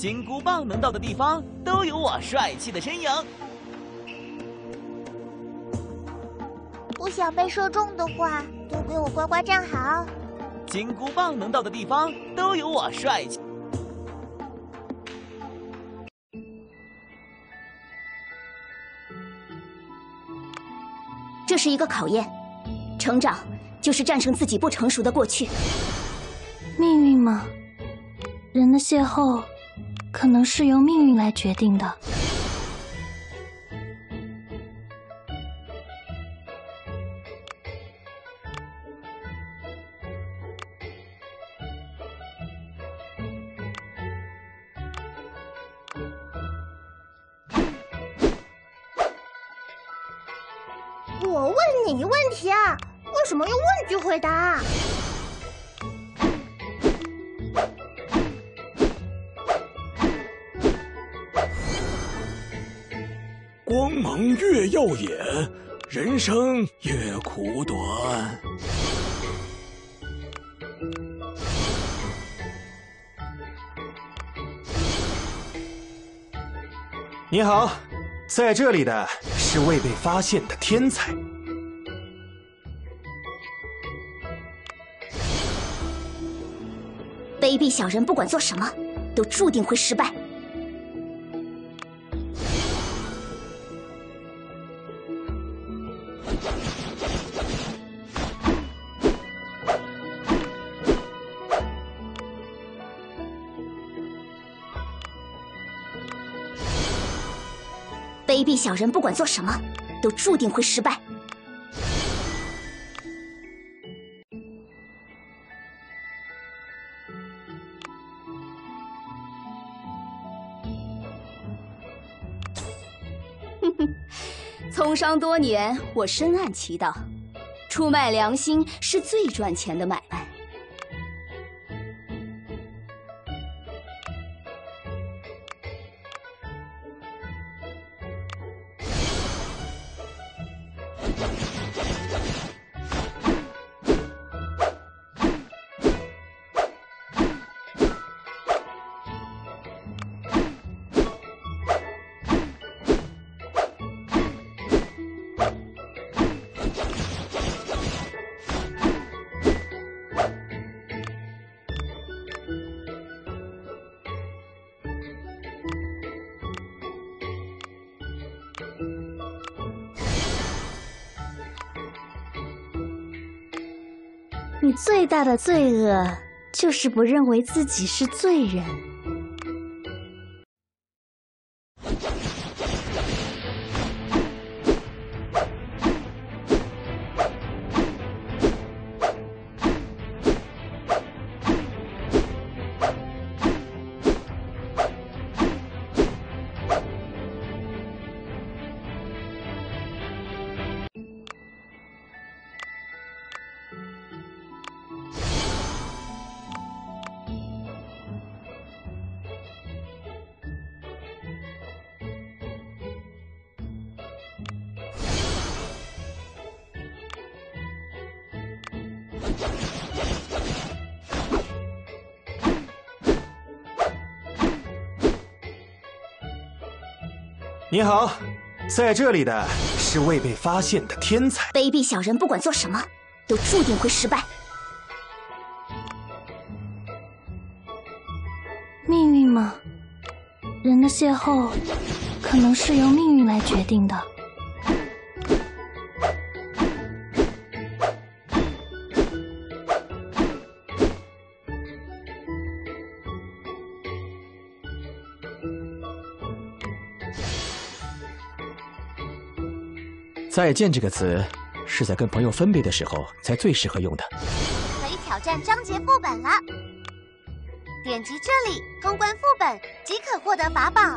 金箍棒能到的地方，都有我帅气的身影。 不想被射中的话，都给我乖乖站好。 金箍棒能到的地方，都有我帅气。 这是一个考验，成长就是战胜自己不成熟的过去。 命运吗？人的邂逅，可能是由命运来决定的。 我问你问题啊，为什么用问句回答？ 光芒越耀眼，人生越苦短。 你好，在这里的是未被发现的天才。 卑鄙小人，不管做什么，都注定会失败。卑鄙小人，不管做什么，都注定会失败。从商多年，我深谙其道，出卖良心是最赚钱的买卖。 你最大的罪恶，就是不认为自己是罪人。 你好，在这里的是未被发现的天才。 卑鄙小人，不管做什么，都注定会失败。 命运吗？人的邂逅，可能是由命运来决定的。 再见这个词，是在跟朋友分别的时候才最适合用的。 可以挑战章节副本了，点击这里通关副本即可获得法宝。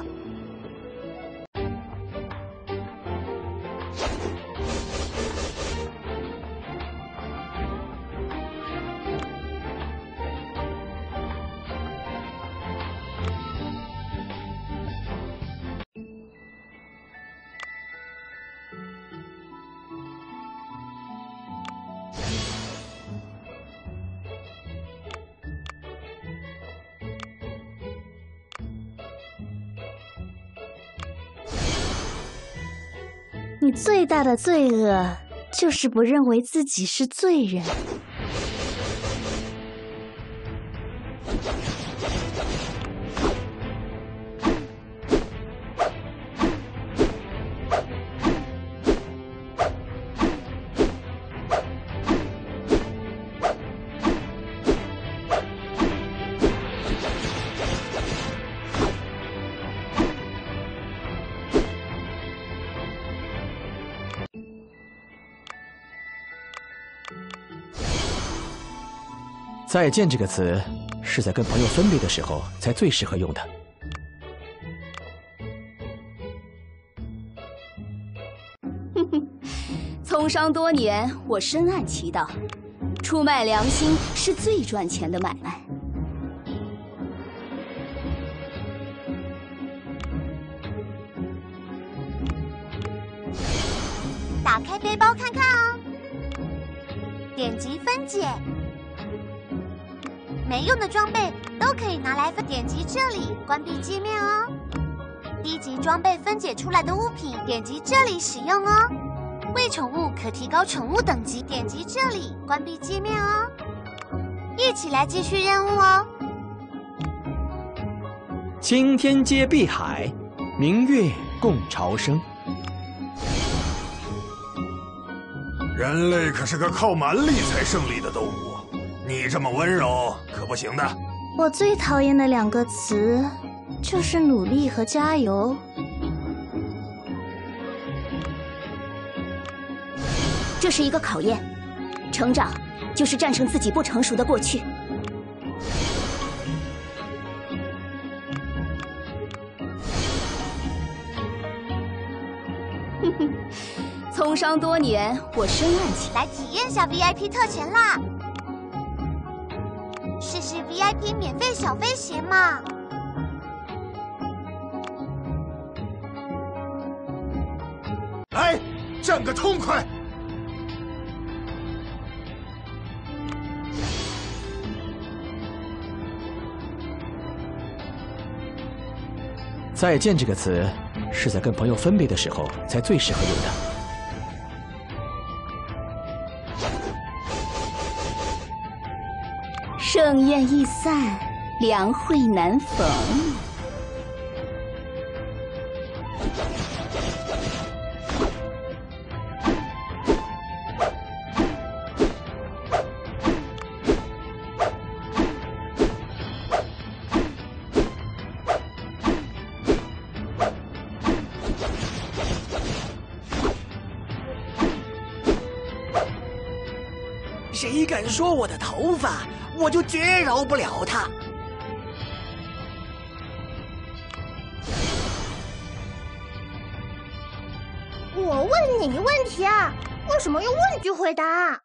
你最大的罪恶就是不认为自己是罪人。 再见这个词，是在跟朋友分别的时候才最适合用的。 哼哼，从商多年，我深谙其道，出卖良心是最赚钱的买卖。 打开背包看看哦，点击分解。没用的装备都可以拿来分，点击这里关闭界面哦。低级装备分解出来的物品，点击这里使用哦。喂宠物可提高宠物等级，点击这里关闭界面哦。一起来继续任务哦。 青天接碧海，明月共潮生。 人类可是个靠蛮力才胜利的动物。你这么温柔可不行的。 我最讨厌的2个词就是努力和加油。 这是一个考验，成长就是战胜自己不成熟的过去。哼哼，从商多年，我深谙其来体验下 VIP 特权啦！试试 VIP 免费小飞鞋嘛！ 来，战个痛快！ 再见这个词，是在跟朋友分别的时候才最适合用的。 盛宴易散，良会难逢。 谁敢说我的头发，我就绝饶不了他。 我问你问题啊，为什么用问句回答？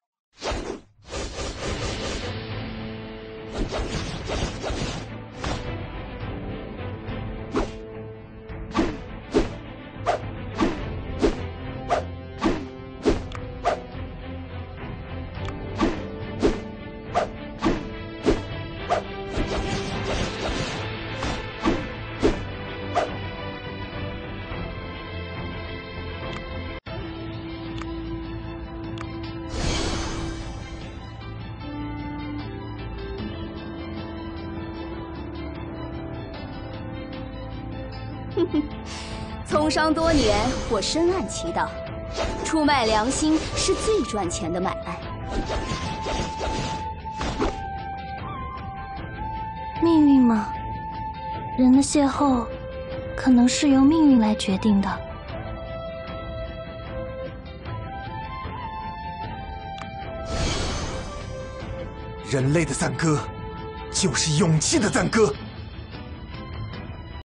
哼哼，从商多年，我深谙其道，出卖良心是最赚钱的买卖。 命运吗？人的邂逅，可能是由命运来决定的。 人类的赞歌，就是勇气的赞歌。